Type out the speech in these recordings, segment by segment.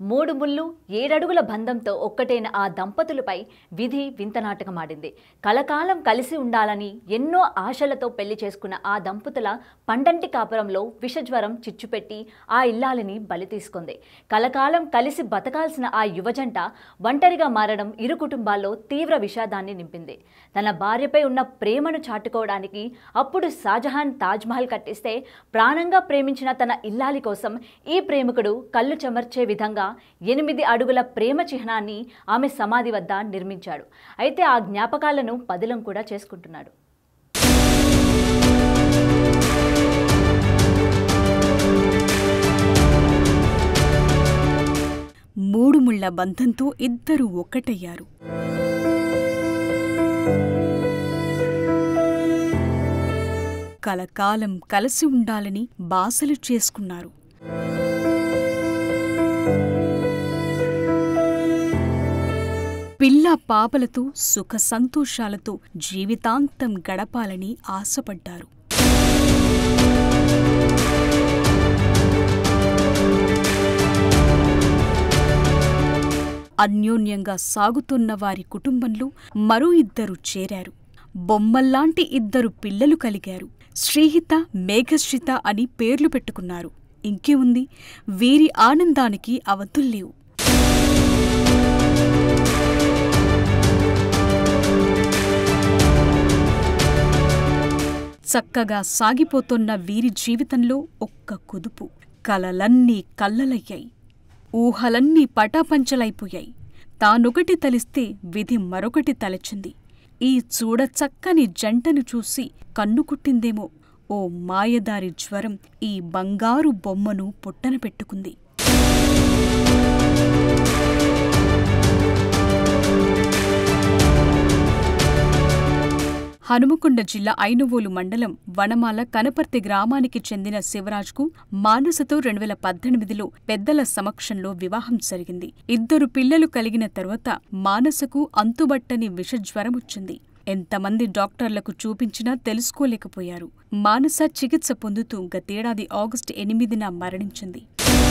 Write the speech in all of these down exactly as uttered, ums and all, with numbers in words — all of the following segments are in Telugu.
మూడు ముళ్ళు ఏడడుగుల బంధంతో ఒక్కటైన ఆ దంపతులపై విధి వింతనాటకమాడింది. కలకాలం కలిసి ఉండాలని ఎన్నో ఆశలతో పెళ్లి చేసుకున్న ఆ దంపతుల పండంటి కాపురంలో విషజ్వరం చిచ్చుపెట్టి ఆ ఇల్లాలిని బలి తీసుకుంది. కలకాలం కలిసి బతకాల్సిన ఆ యువజంట ఒంటరిగా మారడం ఇరు కుటుంబాల్లో తీవ్ర విషాదాన్ని నింపింది. తన భార్యపై ఉన్న ప్రేమను చాటుకోవడానికి అప్పుడు షాజహాన్ తాజ్మహల్ కట్టిస్తే ప్రాణంగా ప్రేమించిన తన ఇల్లాలి కోసం ఈ ప్రేమికుడు కళ్ళు చెమర్చే విధంగా ఎనిమిది అడుగుల ప్రేమ చిహ్నాన్ని ఆమె సమాధి వద్ద నిర్మించాడు. అయితే ఆ జ్ఞాపకాలను పదిలం కూడా చేసుకుంటున్నాడు. మూడు ముళ్ల బంధంతో ఇద్దరు ఒక్కటయ్యారు. కలకాలం కలిసి ఉండాలని బాసలు చేసుకున్నారు. పిల్ల పాపలతో సుఖ సంతోషాలతో జీవితాంతం గడపాలని ఆశపడ్డారు. అన్యోన్యంగా సాగుతున్న వారి కుటుంబంలో మరో ఇద్దరు చేరారు. బొమ్మల్లాంటి ఇద్దరు పిల్లలు కలిగారు. శ్రీహిత, మేఘశ్రిత అని పేర్లు పెట్టుకున్నారు. ఇంకే ఉంది, వీరి ఆనందానికి అవధుల్లేవు. చక్కగా సాగిపోతున్న వీరి జీవితంలో ఒక్క కుదుపు. కలలన్నీ కల్లలయ్యాయి. ఊహలన్నీ పటాపంచలైపోయాయి. తానొకటి తలిస్తే విధి మరొకటి తలచింది. ఈ చూడచక్కని జంటను చూసి కన్నుకుట్టిందేమో ఓ మాయదారి జ్వరం ఈ బంగారు బొమ్మను పుట్టన పెట్టుకుంది. హనుమకొండ జిల్లా ఐనువోలు మండలం వనమాల కనపర్తి గ్రామానికి చెందిన శివరాజ్కు మానసతో రెండు వేల పద్దెనిమిదిలో పెద్దల సమక్షంలో వివాహం జరిగింది. ఇద్దరు పిల్లలు కలిగిన తరువాత మానసకు అంతుబట్టని విషజ్వరం వచ్చింది. ఎంతమంది డాక్టర్లకు చూపించినా తెలుసుకోలేకపోయారు. మానస చికిత్స పొందుతూ గతేడాది ఆగస్టు ఎనిమిదిన మరణించింది.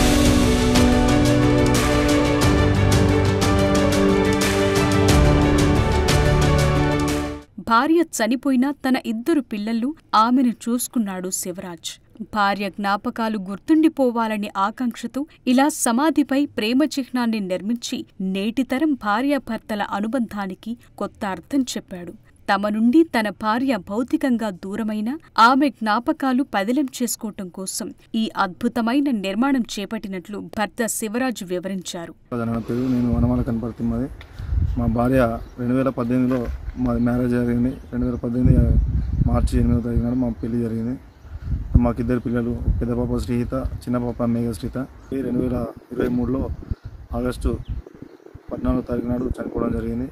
భార్య చనిపోయినా తన ఇద్దరు పిల్లలు ఆమెను చూసుకున్నాడు శివరాజ్. భార్య జ్ఞాపకాలు గుర్తుండిపోవాలని ఆకాంక్షతో ఇలా సమాధిపై ప్రేమ చిహ్నాన్ని నిర్మించి నేటితరం భార్యాభర్తల అనుబంధానికి కొత్త అర్థం చెప్పాడు. తమ నుండి తన భార్య భౌతికంగా దూరమైన ఆమె జ్ఞాపకాలు పదిలం చేసుకోవటం కోసం ఈ అద్భుతమైన నిర్మాణం చేపట్టినట్లు భర్త శివరాజ్ వివరించారు. మా భార్య రెండు వేల పద్దెనిమిదిలో మా మ్యారేజ్ జరిగింది. రెండు వేల పద్దెనిమిది మార్చి ఎనిమిదో తారీఖు నాడు మా పెళ్లి జరిగింది. మాకిద్దరు పిల్లలు, పెద్ద పాప శ్రీహిత, చిన్న పాప మేఘశ్రిత. రెండు వేల ఇరవై మూడులో ఆగస్టు పద్నాలుగో తారీఖు నాడు చనిపోవడం జరిగింది.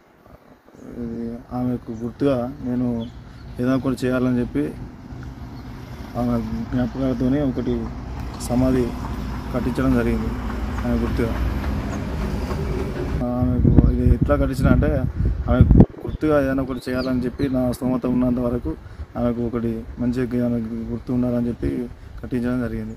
ఆమెకు గుర్తుగా నేను ఏదైనా ఒకటి చేయాలని చెప్పి ఆమె జ్ఞాపకాలతోనే ఒకటి సమాధి కట్టించడం జరిగింది. ఆమె గుర్తుగా ఆమెకు ఇది ఎట్లా కట్టించిన అంటే ఆమె గుర్తుగా ఏదైనా ఒకటి చేయాలని చెప్పి నా స్తోమత ఉన్నంత వరకు ఆమెకు ఒకటి మంచిగా ఆమెకు గుర్తు ఉండాలని చెప్పి కట్టించడం జరిగింది.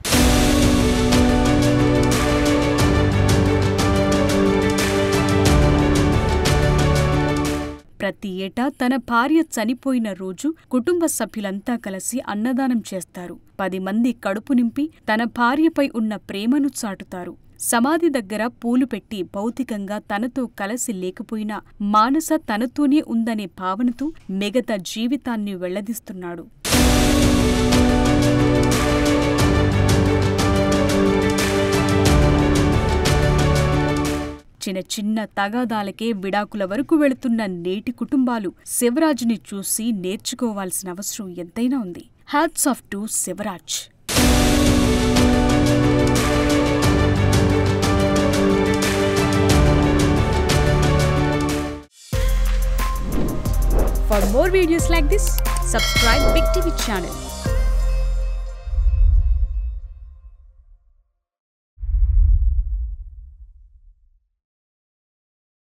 ప్రతి ఏటా తన భార్య చనిపోయిన రోజు కుటుంబ సభ్యులంతా కలిసి అన్నదానం చేస్తారు. పది మంది కడుపు నింపి తన భార్యపై ఉన్న ప్రేమను చాటుతారు. సమాధి దగ్గర పూలు పెట్టి భౌతికంగా తనతో కలిసి లేకపోయినా మానస తనతోనే ఉందనే భావనతో మిగతా జీవితాన్ని వెళ్లదీస్తున్నాడు. చిన్న చిన్న తగాదాలకే విడాకుల వరకు వెళుతున్న నేటి కుటుంబాలు శివరాజ్ని చూసి నేర్చుకోవాల్సిన అవసరం ఎంతైనా ఉంది. Hats off to Shivraj. For more videos like this, subscribe Big T V channel.